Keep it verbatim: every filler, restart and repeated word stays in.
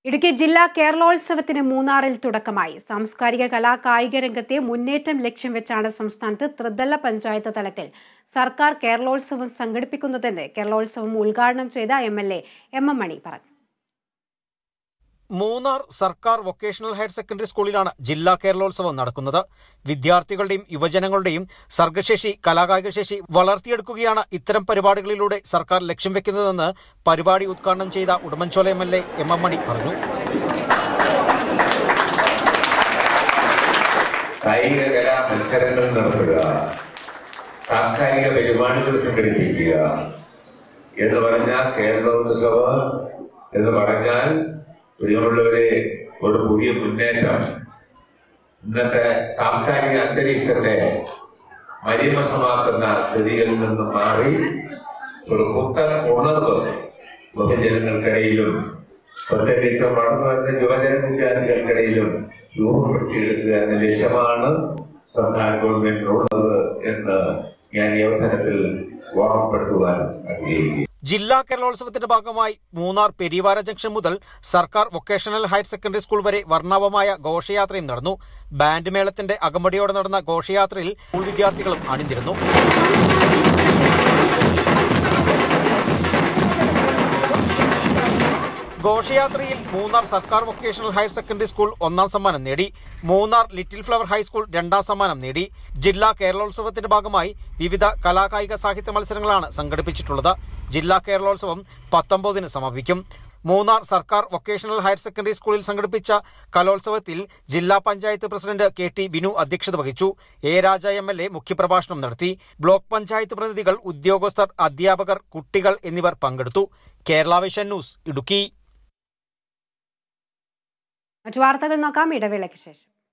Idukki ജില്ലാ കേരളോത്സവത്തിന് മൂന്നാറിൽ തുടക്കമായി. സാംസ്കാരിക കലാ കായിക രംഗത്തെ മുന്നേറ്റം ലക്ഷ്യം വെച്ചാണ് സംസ്ഥാനത്ത് ത്രിതല പഞ്ചായത്ത് തലത്തിൽ സർക്കാർ കേരളോത്സവം സംഘടിപ്പിക്കുന്നതെന്ന് കേരളോത്സവം ഉദ്ഘാടനം ചെയ്ത M L A M M Mani പറഞ്ഞു. മൂന്നാർ സർക്കാർ വൊക്കേഷണൽ ഹയർ സെക്കൻഡറി സ്കൂളിലാണ് ജില്ലാ കേരളോത്സവം നടക്കുന്നത്. വിദ്യാർത്ഥികളുടെയും യുവജനങ്ങളുടെയും സർഗശേഷി കലാകായിക ശേഷി വളർത്തിയെടുക്കുകയാണ് ഇത്തരം പരിപാടികളിലൂടെ സർക്കാർ ലക്ഷ്യം വെക്കുന്നതെന്ന് പരിപാടി ഉദ്ഘാടനം ചെയ്ത Udumbanchola M L A M M Mani പറഞ്ഞു. കായിക കലാ മത്സരങ്ങൾ നടത്തുക, സാംസ്കാരിക പരിപാടികൾ സംഘടിപ്പിക്കുക എന്ന് പറഞ്ഞാൽ കേരളോത്സവം എന്ന് പറഞ്ഞാൽ പ്രിയമുള്ളവരെ ഒരു പുതിയ മുന്നേറ്റം. ഇന്നത്തെ സാംസ്കാരിക അന്തരീക്ഷത്തെ മലിമസമാക്കുന്ന സ്ഥിതിയിൽ നിന്നും മാറി ഒരു പുത്തൻ ഉണർവ് പൊതുജനങ്ങൾക്കിടയിലും പ്രത്യേകിച്ച് വളർന്നു വരുന്ന യുവജന വിദ്യാർത്ഥികൾക്കിടയിലും രൂപപ്പെടുത്തിയെടുക്കുക എന്ന ലക്ഷ്യമാണ് സംസ്ഥാന ഗവൺമെന്റിനുള്ളത് എന്ന് ഞാൻ ഈ അവസരത്തിൽ ഓർമ്മപ്പെടുത്തുവാൻ ആഗ്രഹിക്കുന്നു. ജില്ലാ കേരളോത്സവത്തിന്റെ ഭാഗമായി മൂന്നാർ പെരിവാര ജംഗ്ഷൻ മുതൽ സർക്കാർ വൊക്കേഷണൽ ഹയർ സെക്കൻഡറി സ്കൂൾ വരെ വർണ്ണാഭമായ ഘോഷയാത്രയും നടന്നു. ബാൻഡ് മേളത്തിന്റെ അകമ്പടിയോടെ നടന്ന ഘോഷയാത്രയിൽ സ്കൂൾ വിദ്യാർത്ഥികളും അണിനിരന്നു. ഘോഷയാത്രയിൽ മൂന്നാർ സർക്കാർ വൊക്കേഷണൽ ഹയർ സെക്കൻഡറി സ്കൂൾ ഒന്നാം സമ്മാനം നേടി. മൂന്നാർ ലിറ്റിൽ ഫ്ലവർ ഹൈസ്കൂൾ രണ്ടാം സമ്മാനം നേടി. ജില്ലാ കേരളോത്സവത്തിന്റെ ഭാഗമായി വിവിധ കലാകായിക സാഹിത്യ മത്സരങ്ങളാണ് സംഘടിപ്പിച്ചിട്ടുള്ളത്. ജില്ലാ കേരളോത്സവം പത്തൊമ്പതിന് സമാപിക്കും. മൂന്നാർ സർക്കാർ വൊക്കേഷണൽ ഹയർ സെക്കൻഡറി സ്കൂളിൽ സംഘടിപ്പിച്ച കലോത്സവത്തിൽ ജില്ലാ panchayat president K T Binu അധ്യക്ഷത വഹിച്ചു. A Raja M L A മുഖ്യപ്രഭാഷണം നടത്തി. ബ്ലോക്ക് പഞ്ചായത്ത് പ്രതിനിധികൾ, ഉദ്യോഗസ്ഥർ, അധ്യാപകർ, കുട്ടികൾ എന്നിവർ പങ്കെടുത്തു. Kerala vision news, Idukki. മറ്റു വാർത്തകൾ നോക്കാം ഇടവേളയ്ക്ക് ശേഷം.